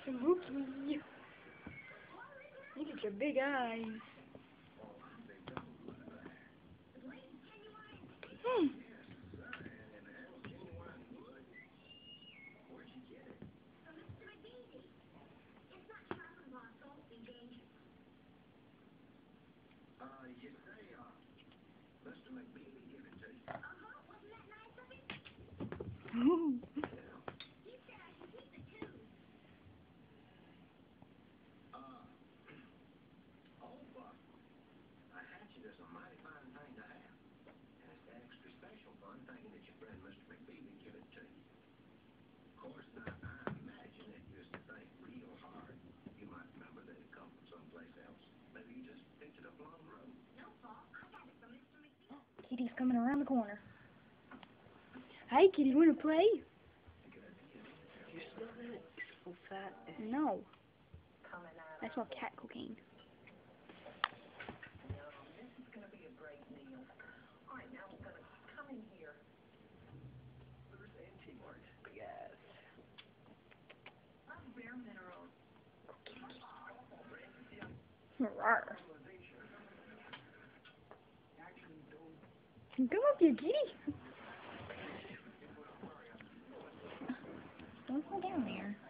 Smokey. Look at your big eyes. Hmm. Is a mighty fine thing to have. And it's extra special fun thinking that your friend Mr. McBeebe give it to you. Of course, now, I imagine that you used to think real hard. You might remember that it come from someplace else. Maybe you just picked it up along the road. No, Paul. I got it from Mr. McBeebe. Kitty's coming around the corner. Hey, Kitty, wanna play? You smell that? It's so fat. No. That's all cat cocaine. Rawr. Come up here, kitty. Don't go down there.